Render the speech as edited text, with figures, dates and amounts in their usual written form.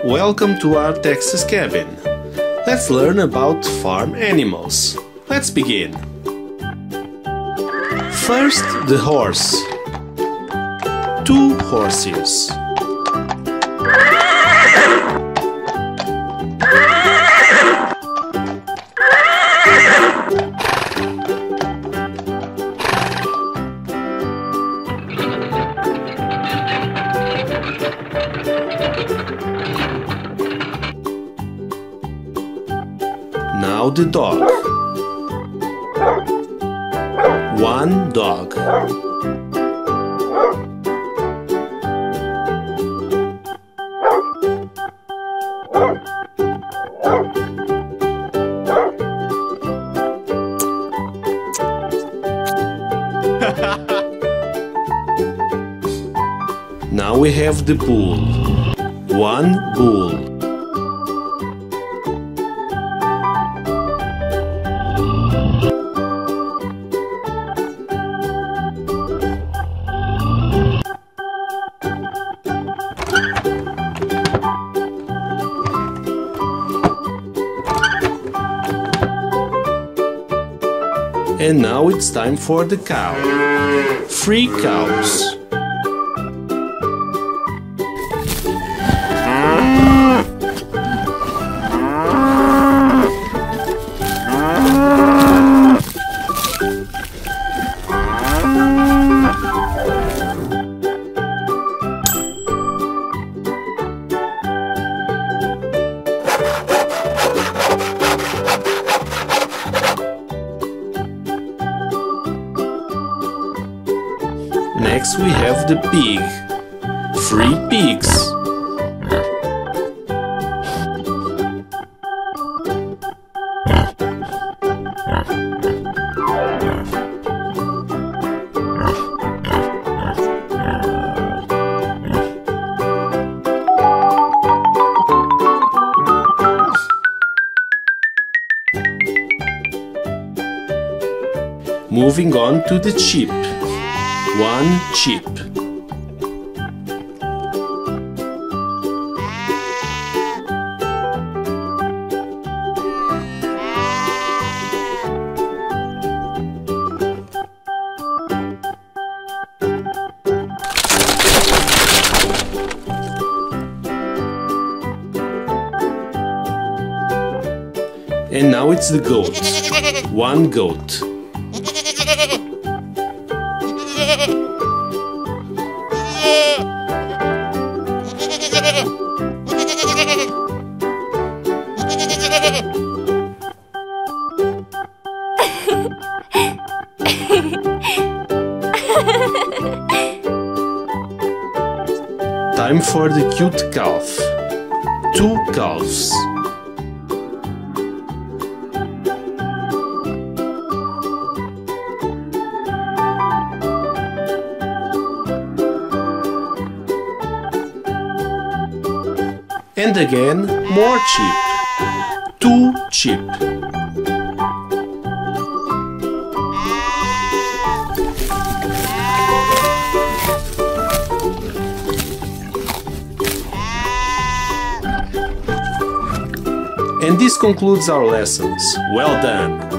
Welcome to our Texas cabin. Let's learn about farm animals. Let's begin. First, the horse. 2 horses. Now the dog. 1 dog. Now we have the bull. 1 bull. And now it's time for the cow. 3 cows. Next we have the pig. 3 pigs. Moving on to the sheep. 1 sheep. And now it's the goat. 1 goat. Time for the cute calf. 2 calves. And again, more sheep. 2 sheep. And this concludes our lessons. Well done!